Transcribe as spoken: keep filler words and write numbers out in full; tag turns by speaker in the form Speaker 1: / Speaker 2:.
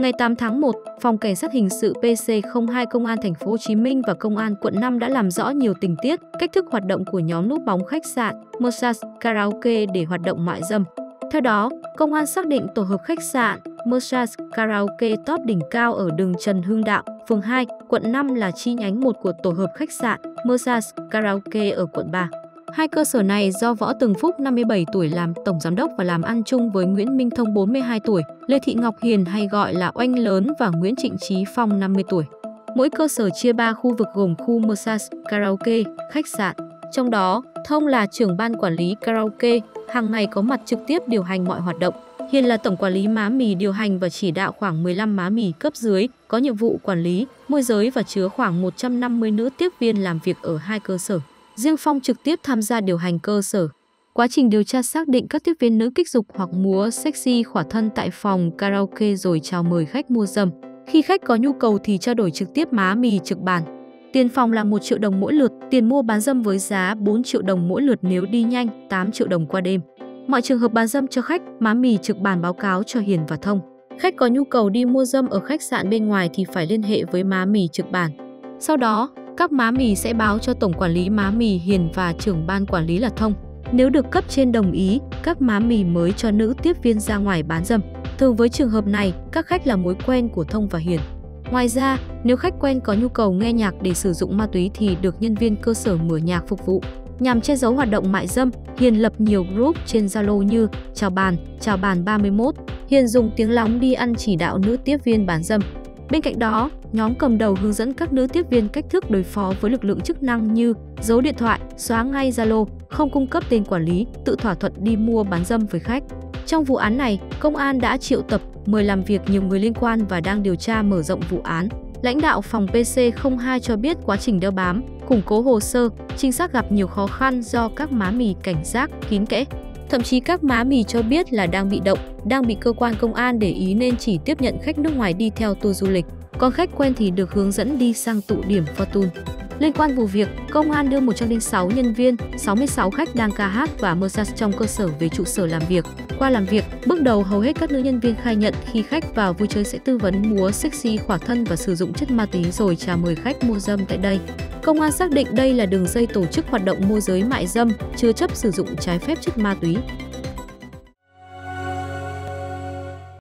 Speaker 1: Ngày tám tháng một, Phòng Cảnh sát hình sự P C không hai Công an thành phố Hồ Chí Minh và Công an quận năm đã làm rõ nhiều tình tiết, cách thức hoạt động của nhóm núp bóng khách sạn Mercaz Karaoke để hoạt động mại dâm. Theo đó, công an xác định tổ hợp khách sạn Mercaz Karaoke Top Đỉnh Cao ở đường Trần Hưng Đạo, phường hai, quận năm là chi nhánh một của tổ hợp khách sạn Mercaz Karaoke ở quận ba. Hai cơ sở này do Võ Tường Phúc năm mươi bảy tuổi làm tổng giám đốc và làm ăn chung với Nguyễn Minh Thông bốn mươi hai tuổi, Lê Thị Ngọc Hiền hay gọi là Oanh Lớn và Nguyễn Trịnh Trí Phong năm mươi tuổi. Mỗi cơ sở chia ba khu vực gồm khu Mercaz Karaoke, khách sạn. Trong đó, Thông là trưởng ban quản lý karaoke, hàng ngày có mặt trực tiếp điều hành mọi hoạt động. Hiền là tổng quản lý má mì điều hành và chỉ đạo khoảng mười lăm má mì cấp dưới, có nhiệm vụ quản lý, môi giới và chứa khoảng một trăm năm mươi nữ tiếp viên làm việc ở hai cơ sở. Riêng Phong trực tiếp tham gia điều hành cơ sở. Quá trình điều tra xác định các tiếp viên nữ kích dục hoặc múa sexy khỏa thân tại phòng karaoke rồi chào mời khách mua dâm. Khi khách có nhu cầu thì trao đổi trực tiếp má mì trực bàn. Tiền phòng là một triệu đồng mỗi lượt, tiền mua bán dâm với giá bốn triệu đồng mỗi lượt nếu đi nhanh, tám triệu đồng qua đêm. Mọi trường hợp bán dâm cho khách, má mì trực bàn báo cáo cho Hiền và Thông. Khách có nhu cầu đi mua dâm ở khách sạn bên ngoài thì phải liên hệ với má mì trực bàn. Sau đó, các má mì sẽ báo cho tổng quản lý má mì Hiền và trưởng ban quản lý là Thông. Nếu được cấp trên đồng ý, các má mì mới cho nữ tiếp viên ra ngoài bán dâm. Thường với trường hợp này, các khách là mối quen của Thông và Hiền. Ngoài ra, nếu khách quen có nhu cầu nghe nhạc để sử dụng ma túy thì được nhân viên cơ sở mở nhạc phục vụ. Nhằm che giấu hoạt động mại dâm, Hiền lập nhiều group trên Zalo như Chào Bàn, Chào Bàn ba mươi mốt. Hiền dùng tiếng lóng đi ăn chỉ đạo nữ tiếp viên bán dâm. Bên cạnh đó, nhóm cầm đầu hướng dẫn các nữ tiếp viên cách thức đối phó với lực lượng chức năng như giấu điện thoại, xóa ngay Zalo, không cung cấp tên quản lý, tự thỏa thuận đi mua bán dâm với khách. Trong vụ án này, công an đã triệu tập, mời làm việc nhiều người liên quan và đang điều tra mở rộng vụ án. Lãnh đạo phòng P C không hai cho biết quá trình đeo bám, củng cố hồ sơ, trinh sát gặp nhiều khó khăn do các má mì cảnh giác, kín kẽ. Thậm chí các má mì cho biết là đang bị động, đang bị cơ quan công an để ý nên chỉ tiếp nhận khách nước ngoài đi theo tour du lịch. Còn khách quen thì được hướng dẫn đi sang tụ điểm Fortune. Liên quan vụ việc, công an đưa một trăm lẻ sáu nhân viên, sáu mươi sáu khách đang ca hát và Mercaz trong cơ sở về trụ sở làm việc. Qua làm việc, bước đầu hầu hết các nữ nhân viên khai nhận khi khách vào vui chơi sẽ tư vấn múa sexy khỏa thân và sử dụng chất ma túy rồi chào mời khách mua dâm tại đây. Công an xác định đây là đường dây tổ chức hoạt động môi giới mại dâm, chứa chấp sử dụng trái phép chất ma túy.